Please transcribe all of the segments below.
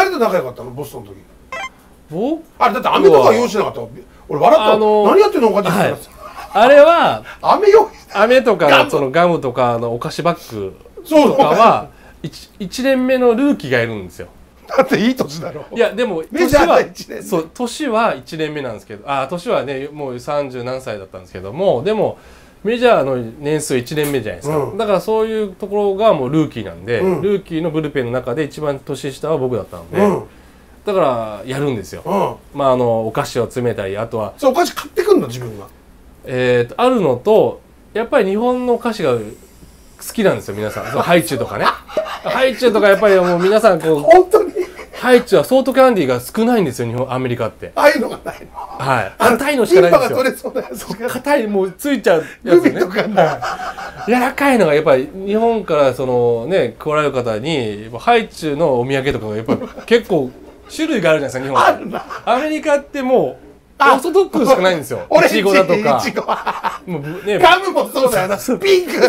と仲良かったのボストンの時。 僕あれだって飴とか用意しなかった。俺笑ったの。何やってんのおかしいって。 あれは飴とかそのガムとかお菓子バッグとかは1年目のルーキーがいるんですよ。 だっていい年だろ。 いやでも年は1年目なんですけど、年はねもう30何歳だったんですけども、でもメジャーの年数1年目じゃないですか、だからそういうところがもうルーキーなんで、ルーキーのブルペンの中で一番年下は僕だったので、だからやるんですよ。お菓子を詰めたり、あとはお菓子買ってくんの自分が。 あるのと、やっぱり日本のお菓子が好きなんですよ皆さん。ハイチュウとかね。ハイチュウとかやっぱりもう皆さんこう本当にハイチュウはソートキャンディーが少ないんですよアメリカって。 ああいうのがないの。 はい。硬いのしかないんですよ。 キンパが取れそうなやつ。 硬いもうついちゃうやつね。柔らかいのがやっぱり日本からそのね来られる方にハイチュウのお土産とかがやっぱり結構種類があるじゃないですか日本。アメリカってもうオーソドックスしかないんですよ。イチゴだとか。 もうねガムもそうだよな。ピンク。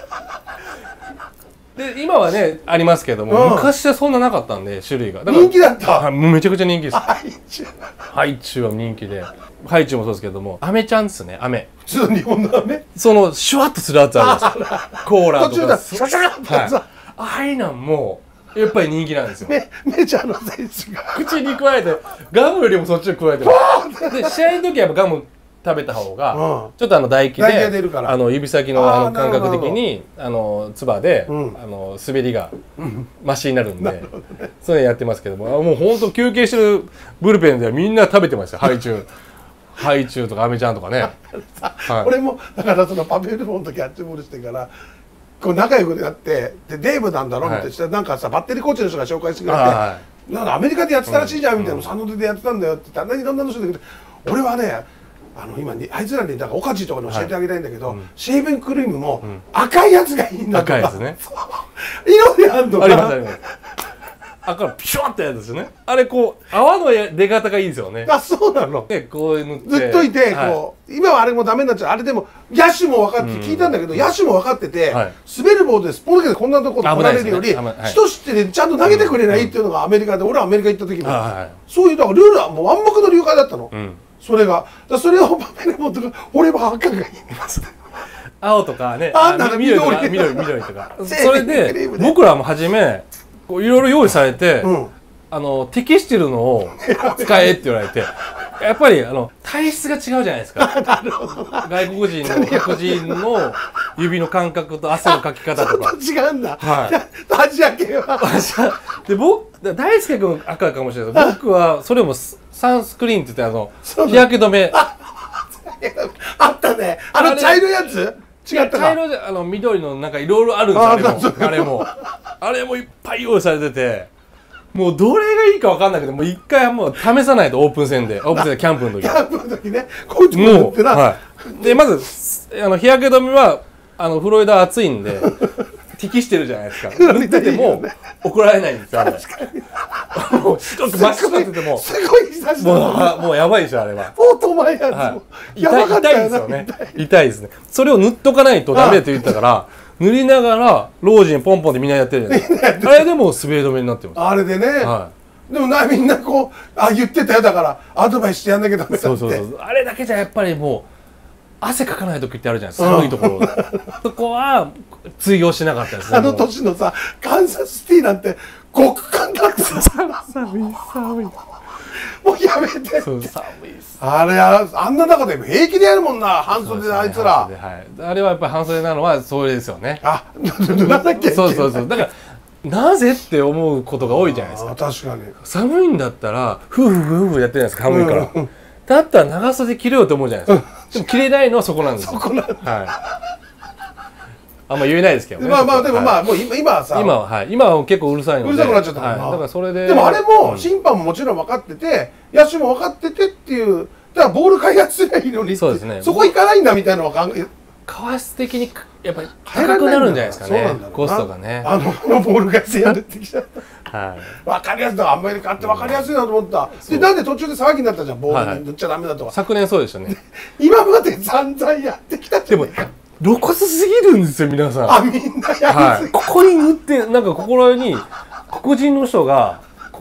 で今はねありますけども、昔はそんななかったんで種類が。 人気だった。 もうめちゃくちゃ人気です。 ハイチュウは人気で、ハイチュウもそうですけども、アメちゃんですね、アメ。 普通の日本のアメ。 そのシュワッとするやつあるんですよ。コーラとか。 途中だ。シャシャってやつ。 ああいうのもやっぱり人気なんですよ。 メジャーの選手が口に加えてガムよりもそっちを加えてる。で試合の時はやっぱガム食べた方がちょっと唾液で指先の感覚的に唾で滑りがマシになるんで、そういうのやってますけども、もう本当休憩してるブルペンではみんな食べてました。ハイチュウとかアメちゃんとかね。 俺もだからそのパベルボンとキャッチボールしてからこう仲良くなって、でデーブなんだろってなんかさバッテリーコーチの人が紹介してくれて、なんかアメリカでやってたらしいじゃんみたいな、サンノデでやってたんだよって言って、いろんなの人だけど、俺はね今あいつらにだからオカジとかに教えてあげたいんだけど、シェーブンクリームも赤いやつがいいんだとか。 赤いやつね。 色であんのかな。 ありますあります。赤のピシュワってやつですよね。あれこう泡の出方がいいですよね。 あ、そうなの。 でこう塗ってずっといてこう今はあれもダメになっちゃう。あれでも野手も分かって聞いたんだけど、野手も分かってて滑るボードですっぽ抜けてこんなとこ取られるより人知ってちゃんと投げてくれないっていうのがアメリカで、俺はアメリカ行った時もそういうだからルールはもう暗黙の了解だったの。それがそれをパペレモンとか俺は赤がいいんです青とかね、緑とかそれで僕らも初めいろいろ用意されて、適してるのを使えって言われて、やっぱり体質が違うじゃないですか。外国人の白人の指の感覚と汗のかき方とか違うんだ。アジア系はで大輔君赤かもしれないけど、僕はそれもサンスクリーンって言って日焼け止めあったね。茶色いやつ違ったか。 茶色で緑のなんかいろいろあるんですよ。あれもいっぱい用意されてて、もうどれがいいか分かんないけど、もう一回もう試さないと。オープン戦でキャンプの時。 キャンプの時ね。こいつも塗ってな。 でまず日焼け止めはフロリダ暑いんで適してるじゃないですか。塗ってても怒られないんですよ。もう真っ白になっててもすごい久しぶり。 もうやばいでしょあれは。 オートマイヤーズ痛いですよね。痛いですね。それを塗っとかないとダメって言ったから塗りながら老人ポンポンでみんなやってるじゃないですか。あれでも滑り止めになってます。 あれでね。でもみんなこう言ってたよ。だからアドバイスしてやんなきゃダメだって。 そうあれだけじゃやっぱりもう汗かかない時ってあるじゃないですか。寒いところそこは通用しなかったですね。 年のさカンザスシティなんて極寒だった寒いもうやめてって。 寒いっす。 あれあんな中で平気でやるもんな、半袖であいつら。 あれはやっぱり半袖なのはそれですよね。 脱がなきゃいけない。 そうだからなぜって思うことが多いじゃないですか。 確かに寒いんだったらフーフーやってるじゃないですか。寒いからだったら長袖着れようと思うじゃないですか。でも着れないのはそこなんですよ。あんま言えないですけどね。 でももう今はさ、 今は結構うるさいのでうるさくなっちゃったもんな。 だからそれででもあれも審判ももちろん分かってて、野手も分かっててっていう、だからボール開発すればいいのに、そうですね。そこ行かないんだみたいなのを考え。 為替的にやっぱり高くなるんじゃないですかね。コストがね。 ボール返しやるってきちゃった。分かりやすいだ。あんまり買って分かりやすいなと思った。でなんで途中で騒ぎになったじゃん。ボールに塗っちゃダメだとか。 昨年そうでしたね。 今まで散々やってきたじゃん。 露骨すぎるんですよ皆さん。 みんなやりすぎ。 ここに塗ってなんかここらに黒人の人がこ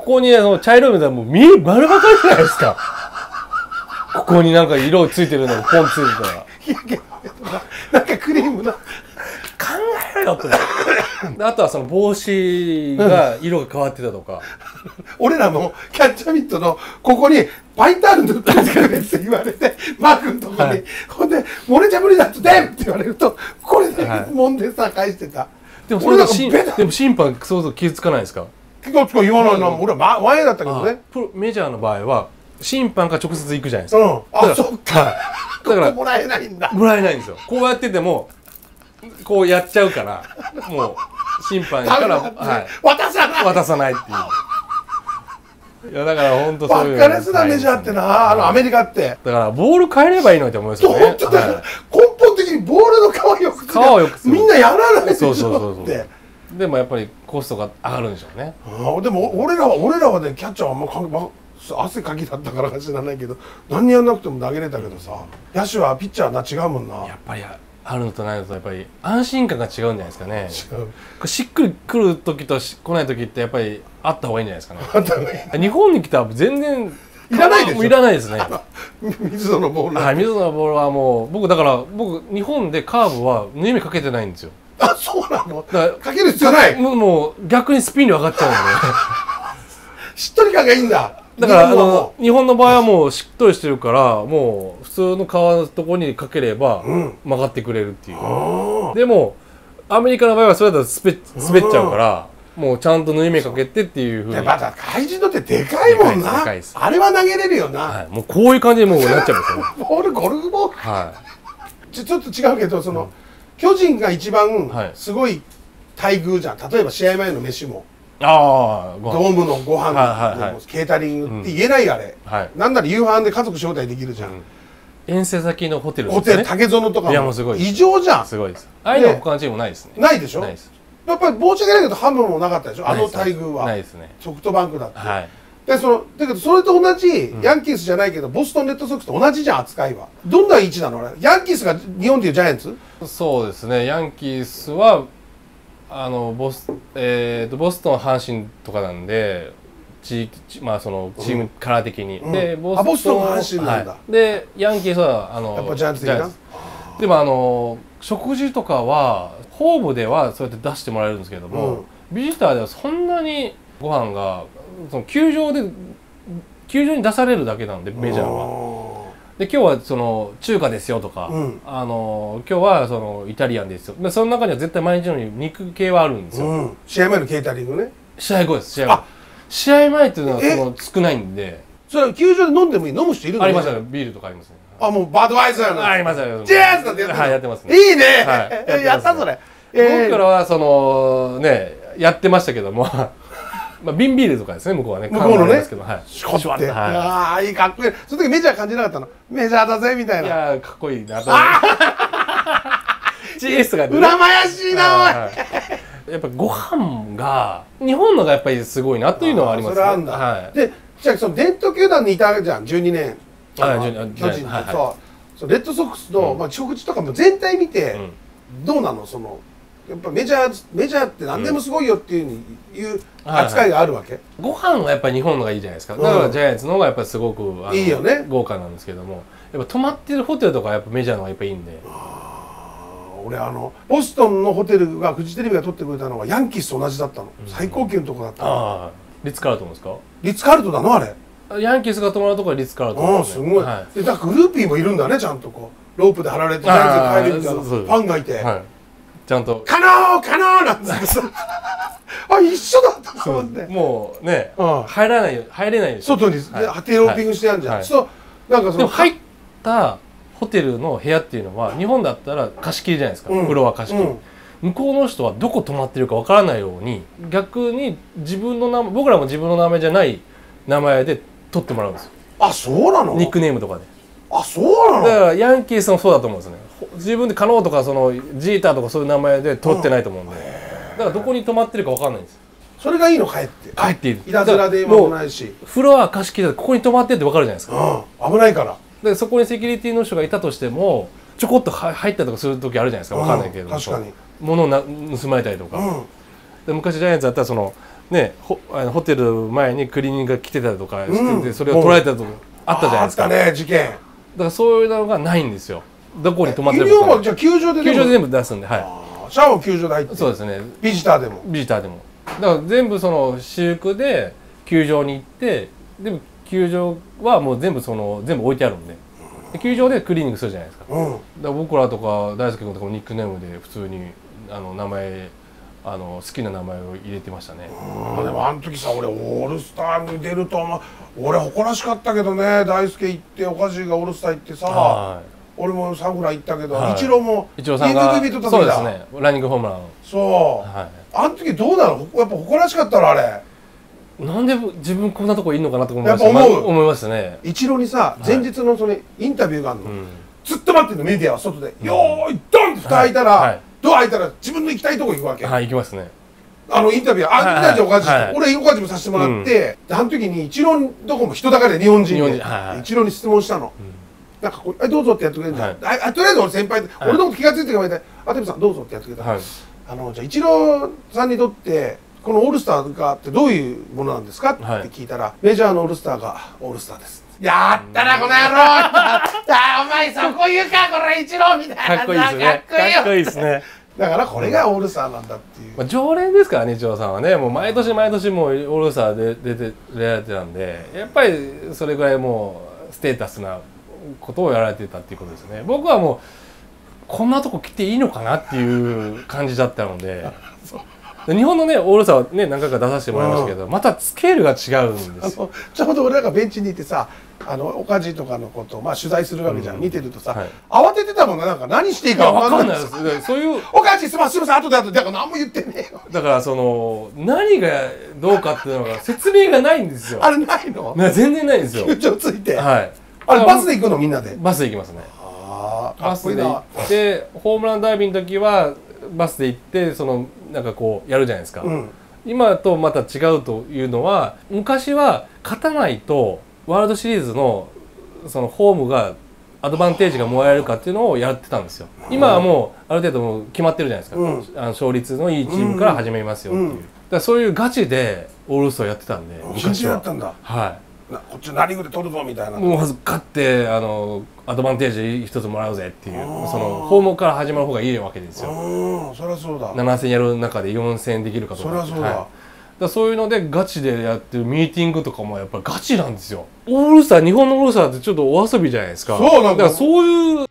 こに茶色いのはもう丸ばかりじゃないですか。ここになんか色ついてるのがポンついてたら。 いやけどなんかクリームの。 考えろよってあとはその帽子が色が変わってたとか、 俺らもキャッチャーミットのここにパイタール塗ってくれって言われてマークのとこに、はい、ほんで「漏れちゃ無理だ」って「でん!」って言われるとこれで揉んでさ返してた。 でもそれでも審判そうそう傷つかないですか？ 言わないな、俺は前だったけどね。 メジャーの場合は審判が直接行くじゃないですか。 あ、そっか。 だからもらえないんだ。 もらえないんですよ。こうやっててもこうやっちゃうからもう審判から、はい、渡さないっていう。いやだから本当そういう。 バカレスなメジャーってな、アメリカって。 だからボール変えればいいのにと思いますよね。 本当だから根本的にボールの皮をよくする。みんなやらないでしょって。 でもやっぱりコストが上がるんでしょうね。 でも俺らはねキャッチャーはあんま汗かきだったからか知らないけど何やんなくても投げれたけどさ、野手はピッチャー違うもんな。 やっぱりあるのとないのとやっぱり安心感が違うんじゃないですかね。 違う。 しっくり来る時と来ない時ってやっぱりあった方がいいんじゃないですかね。あった方がいい。日本に来たら全然いらないでしょ。 いらないですね。 水野のボール。 はい、水野のボールはもう僕日本でカーブは縫い目かけてないんですよ。 あ、そうなの。かける必要ない。 もう逆にスピン量上がっちゃうんで。 しっとり感がいいんだ。 だから日本の場合はもうしっとりしてるからもう普通の皮のところにかければ曲がってくれるっていう。でもアメリカの場合はそれだと滑っちゃうからもうちゃんと縫い目かけてっていうふうに。 また怪人のってでかいもんな。あれは投げれるよな。 はい、もうこういう感じでもうなっちゃうんですよね。 ボールゴルフボール。 はい。 ちょっと違うけど巨人が一番すごい待遇じゃん。例えば試合前の飯も。ドームのご飯のケータリングって言えないあれ、なんなら夕飯で家族招待できるじゃん。 遠征先のホテルですね。 竹園とかも異常じゃん。 すごいです。ああいうの他のチームないですね。 ないでしょ。やっぱり申し訳ないけどハムもなかったでしょ、あの待遇は。 ないですね。 ソフトバンクだって。だけどそれと同じヤンキースじゃないけどボストンレッドソックスと同じじゃん扱いは。どんな位置なのあれ。ヤンキースが日本でいうジャイアンツ。 そうですね。ヤンキースはボストン阪神とかなんでまあそのチームカラー的に、でボストン阪神なんだ、 でヤンキースはやっぱジャイアンツ的な。 でも食事とかはホームではそうやって出してもらえるんですけども、ビジターではそんなにご飯がその球場に出されるだけなのでメジャーは。で今日はその中華ですよとか、今日はそのイタリアンですよ。でその中には絶対毎日のように肉系はあるんですよ。 試合前のケータリングね。 試合後です。試合前っていうのはその少ないんで。 それ球場で飲んでもいい。飲む人いるの？ ありますよ。ビールとかありますね。 あ、もうバドワイザーの。 ありますよ。 ジャズなんてやってます。 はい、やってますね。 いいね。やったそれ。 僕らはそのねやってましたけども。まあ瓶ビールとかですね、向こうはね。 向こうのね。 シュワッて。 ああ、いい、かっこいい。その時メジャー感じなかったの。メジャーだぜみたいな。 いやかっこいいなと思って。GS がね。羨ましいなおい。 やっぱご飯が日本のがやっぱりすごいなというのはありますね。 それあるんだ。で、じゃあその伝統球団にいたじゃん、12年。巨人とレッドソックスの食事とかも全体見てどうなの。そのやっぱメジャーって何でもすごいよっていう扱いがあるわけ。 ご飯はやっぱり日本のがいいじゃないですか。だからジャイアンツの方がやっぱりすごくいいよね、 豪華なんですけども、やっぱ泊まってるホテルとかやっぱメジャーの方がやっぱいいんで。 俺ボストンのホテルがフジテレビが撮ってくれたのはヤンキースと同じだったの。最高級のとこだったの。 リッツ・カールトンですか？ リッツ・カールトンだのあれ。 ヤンキースが泊まるところはリッツ・カールトン。 すごい。だからグルーピーもいるんだね、ちゃんとこうロープで張られてジャイアンツに帰るみたいなファンがいて。ちゃんと「可能可能!」なんつってさあ一緒だったと思って。 もうね入れないでしょ。 外にテローピングしてあるじゃん。そうなんかそのでも入ったホテルの部屋っていうのは日本だったら貸し切りじゃないですか。フロア貸し切り。向こうの人はどこ泊まってるかわからないように逆に僕らも自分の名前じゃない名前で取ってもらうんですよ。 あ、そうなの？ ニックネームとかで。 あ、そうなの？ だからヤンキースもそうだと思うんですよね。自分でカノーとかそのジーターとかそういう名前で取ってないと思うんで、だからどこに泊まってるか分かんないんです。 それがいいの。帰っている。いたずら電話もないしフロア貸し切りだとここに泊まってって分かるじゃないですか。 危ないから。 でそこにセキュリティの人がいたとしてもちょこっと入ったりとかする時あるじゃないですか。分かんないけど、 確かに物を盗まれたりとか。で昔ジャイアンツだったらそのねホテル前にクリーニングが来てたりとかしてて、それを捉えたとかあったじゃないですか。 あったね、事件。 だからそういうのがないんですよ。どこに泊まってるか。もじゃあ球場で全部出すんで、はい。 シャワーも球場で入って。 そうですね。 ビジターでも。 ビジターでも。だから全部その私服で球場に行って、でも球場はもう全部置いてあるんで、球場でクリーニングするじゃないですか。だから僕らとか大輔君とかもニックネームで普通に名前好きな名前を入れてましたね。 でもあの時さ、俺オールスターに出ると俺誇らしかったけどね。大輔行って岡地がオールスター行ってさ、俺もサンフラ行ったけど、イチローもイチローさんがそうですね、ランニングホームラン。 そう、あの時どうなの？やっぱ誇らしかったのあれ。 なんで自分こんなとこいんのかなと思いましたね。 イチローにさ、前日のインタビューがあるの、ずっと待ってるの、メディアは外で「よーいドン!」って蓋開いたら、ドア開いたら自分の行きたいとこ行くわけ。 はい、行きますね。 インタビュー、見たじゃん、岡地。俺、岡地もさせてもらって、あの時にイチローのとこも人だかりで日本人で、イチローに質問したの。なんかどうぞってやってくれるじゃん。とりあえず俺先輩で、俺のこと気が付いてくれて、テムさんどうぞってやってくれた。じゃあイチローさんにとって、このオールスターがってどういうものなんですかって聞いたら、メジャーのオールスターがオールスターです。やったな、この野郎お前そこ言うか、これイチローみたいな。 かっこいいですね。かっこいいですね。 だからこれがオールスターなんだっていう。 常連ですからね、イチローさんはね。もう毎年毎年もうオールスターで出られてたんで、やっぱりそれぐらいもうステータスなことをやられてたっていうことですね。僕はもうこんなとこ来ていいのかなっていう感じだったので。日本のねオールスターはね何回か出させてもらいましたけど、またスケールが違うんですよ。 ちょうど俺らがベンチにいてさ、岡地とかのことを取材するわけじゃん。見てるとさ、慌ててたもんな。なんか何していいか分かんないです。 そういう岡地すみません後でだから何も言ってねえよ。 だから何がどうかっていうのが説明がないんですよ。 あれないの？ 全然ないんですよ。 球場ついて。 はい。 あれバスで行くのみんなで？ バスで行きますね。バスで行ってホームランダービーの時はバスで行ってなんかこうやるじゃないですか。今とまた違うというのは、昔は勝たないとワールドシリーズのホームがアドバンテージがもらえるかっていうのをやってたんですよ。今はもうある程度もう決まってるじゃないですか。勝率のいいチームから始めますよっていう。だからそういうガチでオールスターやってたんで。 昔はやったんだ。 はい。 こっちナ・リーグで取るぞみたいな。 もうまず勝ってアドバンテージ一つもらうぜっていう、ホームから始まる方がいいわけですよ。 そりゃそうだ。 7戦やる中で4戦できるかとか。 そりゃそうだ。 だそういうのでガチでやってるミーティングとかもやっぱりガチなんですよ。オールスター、日本のオールスターってちょっとお遊びじゃないですか。 そうなんだ。 だからそうい